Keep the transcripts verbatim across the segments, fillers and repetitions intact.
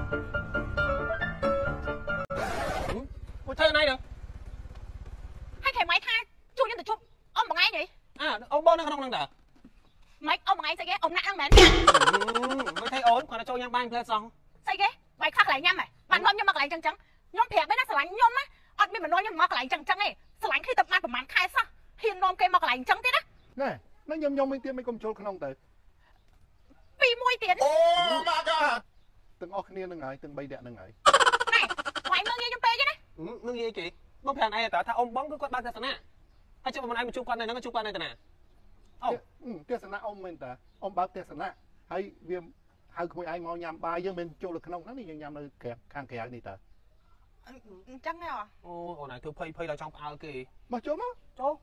Ủa thấy này được. Hai thầy máy tha chui nhân từ chụp ông bằng ai vậy? À ông bón nó không năng đỡ. Mấy ông bằng ai sao ghé ông nặng lắm mến. Mới thấy ổn còn là cho nhang ban lên xong. Sao ghé mày khác lại nhăm mày bạn nói nhăm mặc lại trắng trắng nhóm phẹt bên nó sải nhôm á ọt bên mình nói nhăm mặc lại trắng trắng ấy sải khi tập mặt của màn khai sao hiền nôm cây mặc lại trắng thế đó. Nè nó nhôm nhôm mấy tiếng mấy công trôi không tới. Pi môi tiền. Oh my god. Từng óc kia nâng ấy từng bay đẹp nâng ấy. Này mày mơ nghe trong pe chứ đấy. Ừ, mơ nghe chị. Bông phèn này tại thao ông bóng cứ quát ba thế nè. Hay chứ mà anh một chục quan này nó có chục quan này thế nè. Ông. Ừ, tiếc sẵn ông mình ta ông báo tiếc sẵn hay viêm hai người ai mau nhắm ba dương mình trôi được không nó thì nhắm nơi kẹt khang kẹt đi ta. Trắng nào à? Ô, ồ này cứ phơi phơi là trong áo kì. Mà chỗ mà. Chỗ.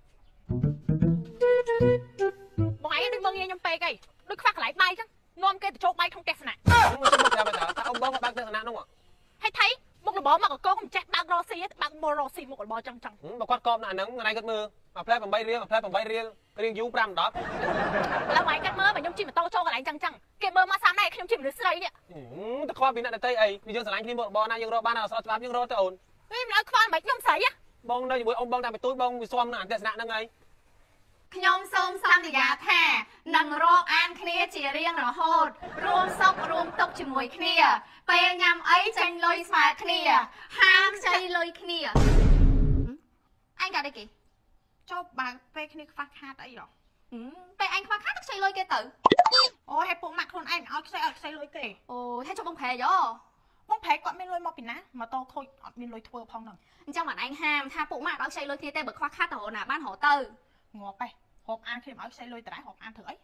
Bọn ấy đừng mơ nghe trong pe cây đừng phát lại bay chứ nôm cây từ chốt bay không kẹt nè. Nhưng mà chứ một bây giờ ông bóng bác thế nè đúng không ạ? Hay thấy một là bỏ mặc ở cô không chắc bác Rossi hết bác mua Rossi một là bỏ trắng trắng. Ừ, mà quát com nè nắng này cất mưa. Mà play bằng bay riêng, mà play bằng bay riêng, riêng du pram đó. Là ngoài cắt mơ mà nhom chim mà to cho cái lại trắng trắng. Cái mơ mà sáng nay nhom chim được sấy đấy. Ừ, ta khoa vì nè tây ấy, vì dương sải khi một bò này dương rồi ban nào sao bám dương rồi tới ổn. Vì nó khoa mày nhom sấy á. Bông đây với ông bông đang bị túi bông vì xoăm nè tẹt nè nâng ấy. ខ្ញុំសូមសន្យាថានឹងរកអានគ្នាជារៀងរហូតរួមសុខរួមទុក្ខជាមួយគ្នាពេលញ៉ាំអីចាញ់លុយស្មើគ្នាហាមខ្ចីលុយគ្នាអញកាត់អីគេចុះបើពេលគ្នាខ្វះខាតអីហ៎ពេលអញខ្វះខាតខ្ចីលុយគេទៅអូហេតុពុកម៉ាក់ខ្លួនឯងឲ្យខ្ចីឲ្យខ្ចីលុយគេអូហេតុចុះបងប្រែយោបងប្រែគាត់មានលុយមកពីណាមកតខូចអត់មានលុយធ្វើផងហ្នឹងអញ្ចឹងមិនអញហាមថាពុកម៉ាក់ឲ្យខ្ចីលុយគ្នាទេបើខ្វះខាតទៅរកណាបានរកទៅ ngọt đây hộp ăn khi mà ở xây lôi tại hộp ăn thử ấy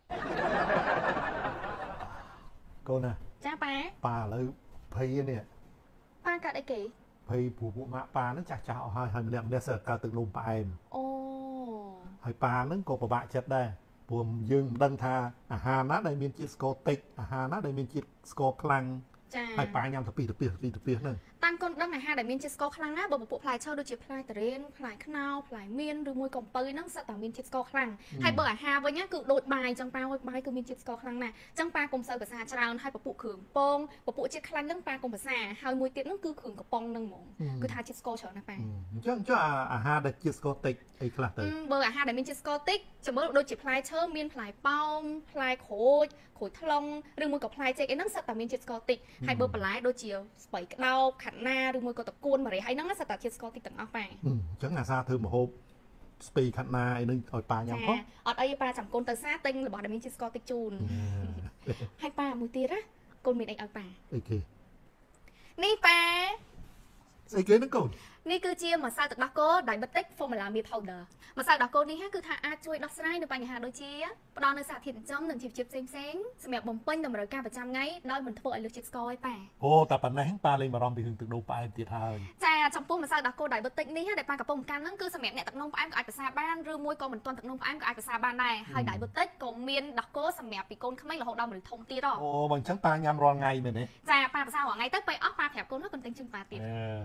cô nè cha ba bà lấy phay nè ba cả đây kì phay phụ phụ mạ bà nó chặt chạo hai hai mình đem sợ cả tự lùm bà em ô hai bà nó có bà bạ chặt đây buồm dương đăng tha à hà nát đây miền chiết sco tịch à hà nát đây miền chiết sco clang hai bà nhằm tập pi tập pi tập pi tập pi nữa តាមកូនដឹងអាហារដែលមានជាតិស្ករខ្លាំងណាស់បើពពួកផ្លែឈើដូចជាផ្លែតរៀនផ្លែខ្នុរផ្លែមៀនឬមួយកំពៅហ្នឹងសិតតែមានជាតិស្ករខ្លាំងហើយបើអាហារវិញគឺដូចបាយចឹងប៉ាហុយបាយគឺមានជាតិស្ករខ្លាំងណាស់ចឹងប៉ាកុំសូវភាសាច្រើនហើយពពួកគ្រឿងពងពពួកជាតិខ្លាញ់ហ្នឹងប៉ាកុំភាសាហើយមួយទៀតហ្នឹងគឺគ្រឿងកំប៉ុងហ្នឹងហ្មងគឺថាជាតិស្ករច្រើនណាស់ប៉ាអញ្ចឹងចុះអាហារដែលជាតិស្ករតិចអីខ្លះទៅបើអាហារដែលមានជាតិស្ករតិចចាំមើលដូចជាផ្លែឈើមានផ្លែប៉ោមផ្លែក្រូចក្រូចថ្លុងឬមួយក៏ផ្លែចេកអីហ្នឹងសិតតែមានជាតិស្ករតិចហើយបើបន្លែដូចជាស្ពៃក្តោបខាត់ណាឬមួយក៏ គួនម្រេចហើយហ្នឹងសិតតែជាតិស្ករតិចទាំងអស់ប៉ាអញ្ចឹងអាសាធ្វើម្ហូបស្ពីខាត់ណាអីនឹងឲ្យប៉ាញ៉ាំផងអត់អីប៉ាចាំកូនទៅសាទិញរបស់ដែលមានជាតិស្ករតិចជូនហើយប៉ាមួយទៀតណាកូនមានអីឲ្យប៉ាអីគេនេះប៉ាស្អីគេហ្នឹងកូននេះគឺជាម្សៅទឹកដោះគោ Diabetic Formula Meal Powder ម្សៅដោះគោនេះគឺថាអាចជួយដោះស្រាយនៅបញ្ហាដូចជាផ្ដល់នូវសារធាតុចិញ្ចឹមនិងជីវជាតិផ្សេងផ្សេងសម្រាប់បំពេញតម្រូវការប្រចាំថ្ងៃដោយមិនធ្វើឲ្យលើសជាតិស្ករឯប៉ាអូតែប៉ុណ្ណេះប៉ាលេងបារម្ភពីរឿងទឹកនោមផ្អែមទៀតហើយចាចំពោះម្សៅដោះគោ Diabetic នេះដែលប៉ាកំពុងកាន់ហ្នឹងគឺសម្រាប់អ្នកទឹកនោមផ្អែមក៏អាចប្រសាបានឬមួយក៏មិនទាន់ទឹកនោមផ្អែមក៏អាចប្រសាបានដែរហើយ Diabetic ក៏មានដោះគោសម្រាប់ពីកូនក្មេងរហូតដល់មនុស្សធំទៀតអូបើអញ្ចឹងប៉ាញ៉ាំរាល់ថ្ងៃមែនទេចាប៉ាប្រសារាល់ថ្ងៃទៅពេលអស់ប៉ាប្រាប់កូននោះកូនទិញជូនប៉ាទៀត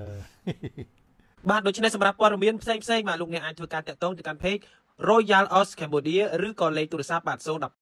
បាទដូច្នេះសម្រាប់ព័ត៌មានផ្សេងៗបាទលោកអ្នកអាចធ្វើការតាក់ទងទៅកាន់ page Royal Oz Cambodia ឬក៏លេខទូរស័ព្ទបាទ ศูนย์ หนึ่ง แปด